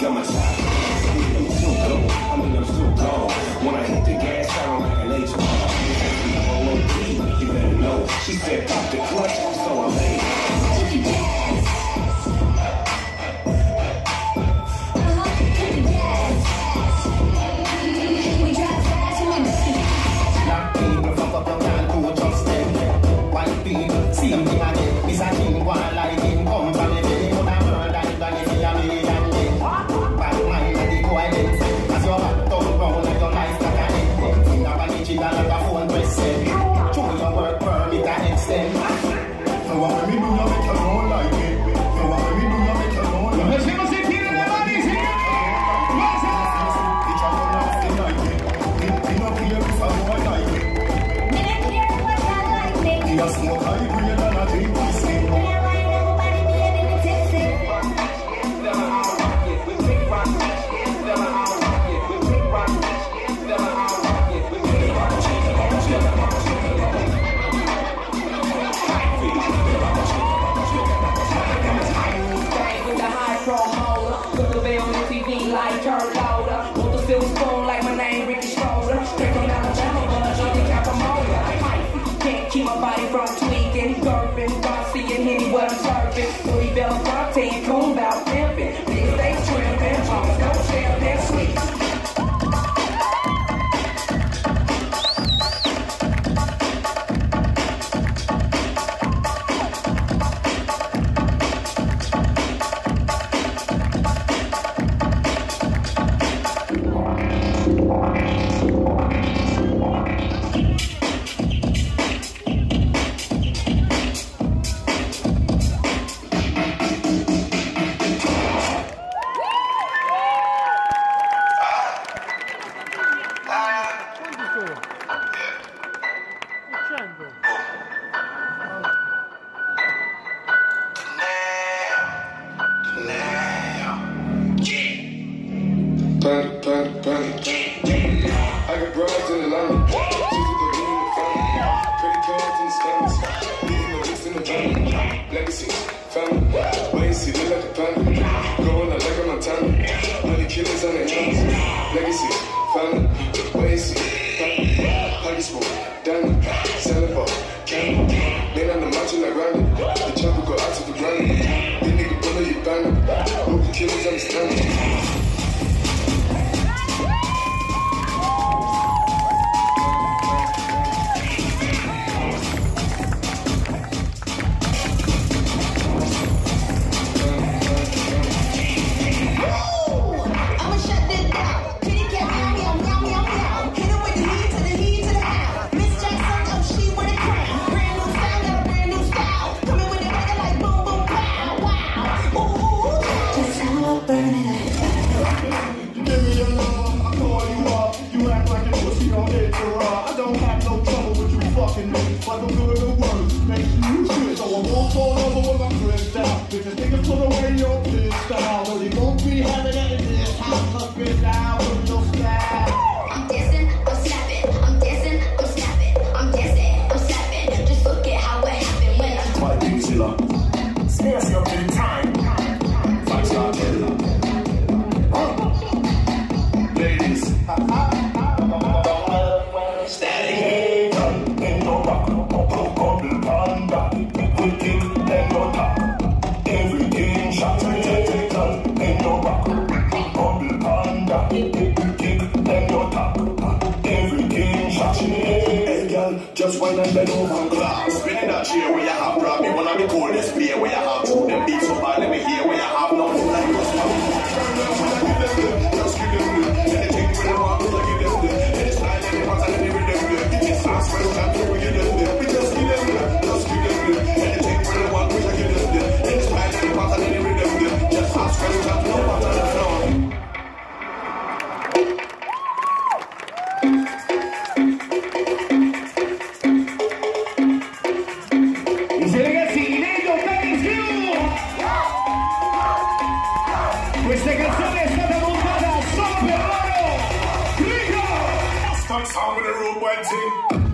got my shot. I'm still gone. I mean, I'm still gone. When I hit the gas, I don't like an agent. You better know. She said, pop the clutch, so I made it. Just wine and bend over glass. Spinning that chair where you have grab me. One of the coldest play where you have two. Them beats so bad, let me hear where you have no food like us. Just give them the anything with them want, just give them the any style, any pattern, any rhythm. Give me fast, first time to give them the. We just give them the, just give them the anything with them want, just give them the any style, any pattern, any rhythm. Just ask first time, no pattern, no. Questa canzone è stata montata solo per loro. Rico! Stop sound with the road boy team.